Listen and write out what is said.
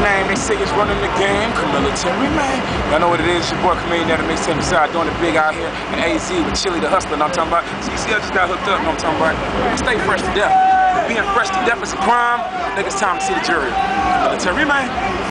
name, they say it's running the game. Chamillitary, man. Y'all know what it is. Your boy Chamillionaire, the mixtape beside, doing it big out here in AZ with Chili the Hustler. Know what I'm talking about? So you see, I just got hooked up. Know what I'm talking about? Stay fresh to death. Being fresh to death is a crime. I think it's time to see the jury. Chamillitary, man.